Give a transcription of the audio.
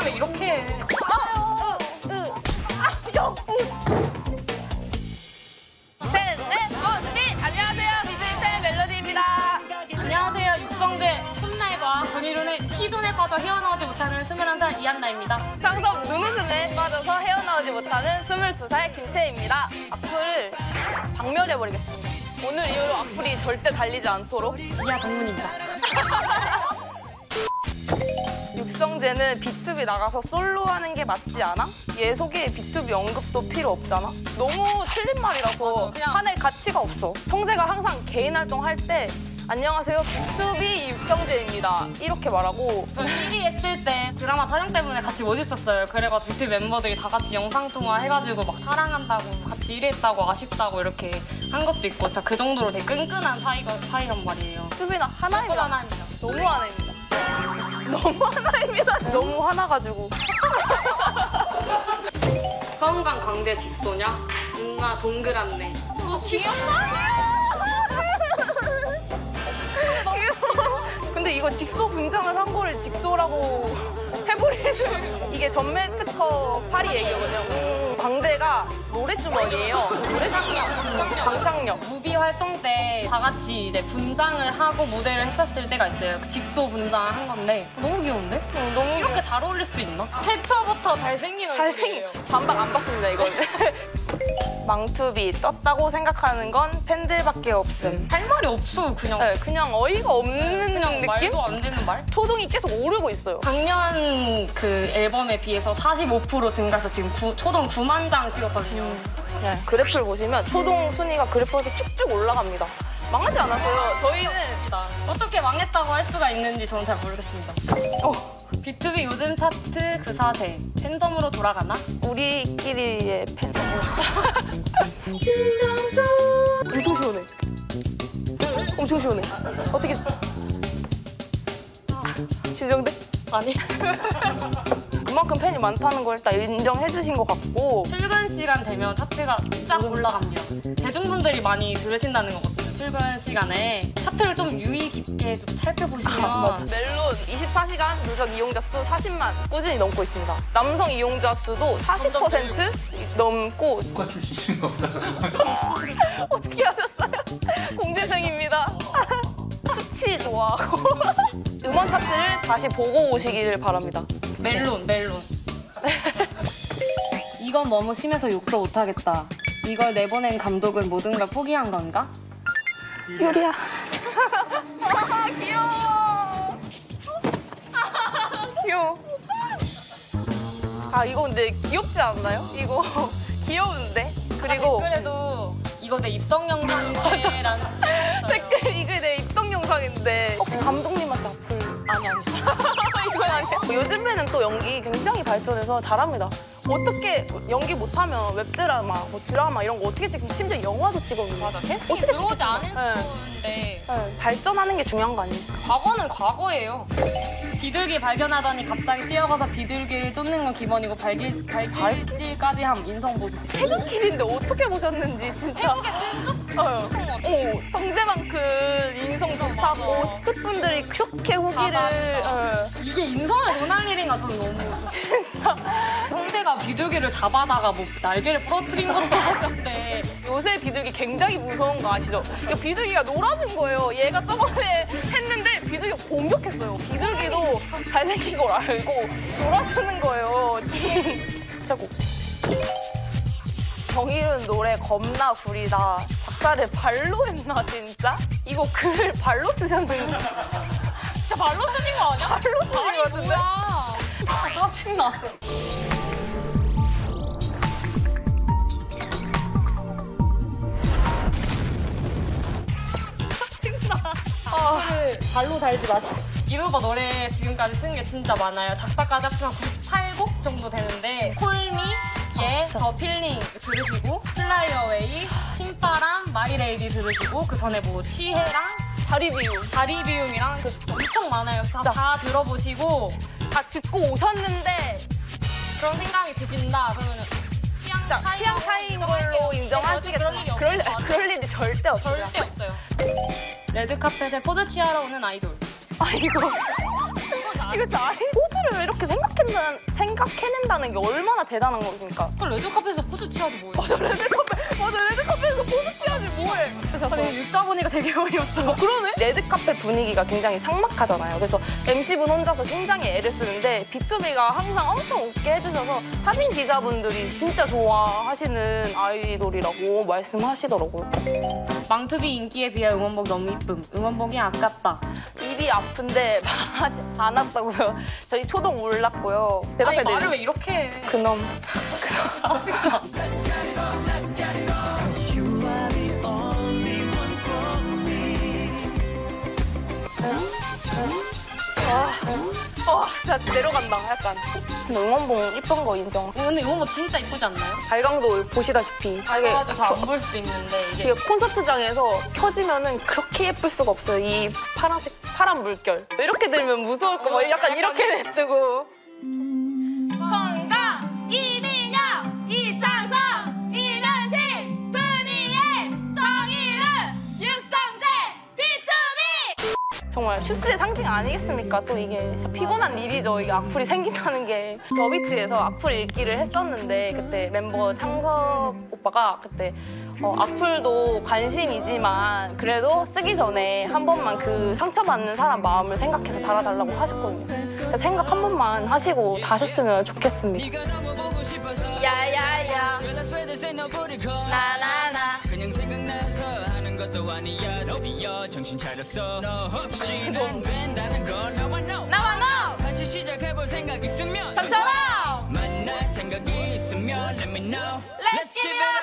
원래 이렇게 해. 안녕하세요, 미즈이팬 멜로디입니다. 안녕하세요, 육성재 콧날과 전이룬의 T존에 빠져 헤어나오지 못하는 21살 이한나입니다. 창섭 눈웃음에 빠져서 헤어나오지 못하는 22살 김채입니다. 악플을 박멸해버리겠습니다. 오늘 이후로 악플이 절대 달리지 않도록. 이하 동문입니다. 육성재는 B2B 나가서 솔로 하는 게 맞지 않아? 얘 속에 B2B 언급도 필요 없잖아? 너무 틀린 말이라서 그냥- 화낼 가치가 없어. 성재가 항상 개인 활동할 때 안녕하세요, B2B 육성재입니다. 이렇게 말하고 저 1위 했을 때 드라마 촬영 때문에 같이 못 있었어요. 그래가지고 B2B 멤버들이 다 같이 영상통화 해가지고 막 사랑한다고 같이 1위 했다고 아쉽다고 이렇게 한 것도 있고 진짜 그 정도로 되게 끈끈한 사이란 말이에요. B2B는 하나입니다. 또 하나입니다. 너무 하나입니다. 너무 하나입니다. 너무 하나가지고. 서은강 강대 직소냐? 뭔가 동그랗네. 근데 이거 직소 분장을 한 거를 직소라고 해버리시면 이게 전매 특허 파리 얘기거든요. 광대가 노래주머니예요. 방창력. 무비 활동 때 다 같이 이제 분장을 하고 무대를 했었을 때가 있어요. 그 직소 분장 한 건데 너무 귀여운데? 너무 이렇게 잘 어울릴 수 있나? 태초부터 잘생긴 잘생긴 얼굴이에요. 반박 안 받습니다, 이거. 망투비 떴다고 생각하는 건 팬들밖에 없음. 할 말이 없어요, 그냥. 네, 그냥 어이가 없는 그냥 느낌? 말도 안 되는 말? 초동이 계속 오르고 있어요. 작년 그 앨범에 비해서 45% 증가해서 지금 초동 9만 장 찍었거든요. 네, 그래프를 보시면 초동 순위가 그래프에서 쭉쭉 올라갑니다. 망하지 않았어요. 저희는 어떻게 망했다고 할 수가 있는지 저는 잘 모르겠습니다. B2B 요즘 차트 그 사세 팬덤으로 돌아가나? 우리끼리의 팬. 엄청 시원해. 엄청 시원해. 어떻게 진정돼? 아니. 그만큼 팬이 많다는 걸 일단 인정해 주신 것 같고. 출근 시간 되면 차트가 쫙 올라갑니다. 대중분들이 많이 들으신다는 거거든요. 출근 시간에 차트를 좀 유의 깊게 좀 살펴보시면 멜론 24시간 누적 이용자 수 40만 꾸준히 넘고 있습니다. 남성 이용자 수도 40% 넘고. 국가 출신인 거보다. 어떻게 하셨어요? 공대생입니다. 수치 좋아하고. 음원 차트를 다시 보고 오시기를 바랍니다. 멜론. 이건 너무 심해서 욕도 못하겠다. 이걸 내보낸 감독은 모든 걸 포기한 건가? 유리야. 귀여워. 귀여워. 이거 근데 귀엽지 않나요? 이거 귀여운데? 그리고 댓글에도 이거 내 입덕 영상이네 라는 댓글 이거 내 입덕 영상인데 혹시 감독님한테 악플? 아니 이건 아니에요? 요즘에는 또 연기 굉장히 발전해서 잘합니다. 어떻게 연기 못하면 웹드라마, 드라마 이런 거 어떻게 찍고 심지어 영화도 찍었는데 맞아. 캐스팅이 어떻게 들어오지 찍겠어요? 않을 네. 건데 발전하는 게 중요한 거 아닙니까? 과거는 과거예요. 비둘기 발견하더니 갑자기 뛰어가서 비둘기를 쫓는 건 기본이고 발길질까지 함 인성보수. 태극길인데 어떻게 보셨는지 진짜. 태국에 뜬 성재만큼 인성 좋다고 스태프분들이 그렇게 후기를 이게 인성을 논할 일인가 전 너무. 진짜. 성재가 비둘기를 잡아다가 뭐 날개를 부러뜨린 것도 아닌데 요새 비둘기 굉장히 무서운 거 아시죠? 이거 비둘기가 놀아준 거예요. 얘가 저번에 했는데 비둘기가 공격했어요. 비둘기도 잘생긴 걸 알고 놀아주는 거예요. 최고. 정일은 노래 겁나 구리다. 작사를 발로 했나 진짜? 이거 글을 발로 쓰셨는지. 진짜 발로 쓰신 거 아니야? 발로 쓰신 거 같은데? 뭐야? 짜증나. 발로 달지 마시고. 이루버 노래 지금까지 쓴 게 진짜 많아요. 작사까지 합치면 98곡 정도 되는데 콜미, 더 필링 들으시고 플라이어웨이, 신바람, 마이레이디 들으시고 그 전에 뭐 치해랑 자리비움이랑 엄청 많아요. 다 들어보시고 다 듣고 오셨는데 그런 생각이 드신다 그러면 취향 차이인 걸로 인정하시겠지만 그럴 일이 절대 없어요. 절대 없어요. 레드카펫에 포즈 취하러 오는 아이돌. 이거 진짜 포즈를 왜 이렇게 생각했나 생각해낸다는 게 얼마나 대단한 겁니까? 그 레드카펫에서 포즈 취하지 뭐해. 레드카펫에서 포즈 취하지 뭐해. 아니 읽다 보니까 되게 어이없어. 그러네? 레드카펫 분위기가 굉장히 삭막하잖아요. 그래서 MC분 혼자서 굉장히 애를 쓰는데 B2B가 항상 엄청 웃게 해주셔서 사진 기자분들이 진짜 좋아하시는 아이돌이라고 말씀하시더라고요. 망투비 인기에 비해 응원복 너무 이쁨. 응원복이 아깝다. 입이 아픈데 말하지 않았다고요. 저희 초동 올랐고요. 아니 대답해드릴게요. 말을 왜 이렇게 해. 그놈. 짜증나. 진짜 내려간다, 약간. 근데 응원봉 이쁜 거 인정. 근데 응원복 진짜 이쁘지 않나요? 발광도 보시다시피. 그래가지고 잘 안 볼 수도 있는데 이게 이게 콘서트장에서 켜지면은 그렇게 예쁠 수가 없어요. 이 파란 물결. 이렇게 들면 무서울 거 막 약간 이렇게 뜨고. 건강, 이민영, 이창성, 이면식, 분이엘, 정일은, 육성재, B2B! 정말 슈스의 상징 아니겠습니까? 또 이게 피곤한 일이죠. 이게 악플이 생긴다는 게. 더비트에서 악플 읽기를 했었는데 그때 멤버 창섭 오빠가 그때 악플도 관심이지만 그래도 쓰기 전에 한 번만 그 상처받는 사람 마음을 생각해서 달아달라고 하셨거든요. 그래서 생각 한 번만 하시고 다셨으면 좋겠습니다. 야야야 나나나 그냥 생각나서 하는 것도 아니야 너비여 정신 차렸어 너 없이 난 된다는 걸 나와 너 다시 시작해볼 생각 있으면 잠처럼 만날 생각이 있으면 let me know Let's give it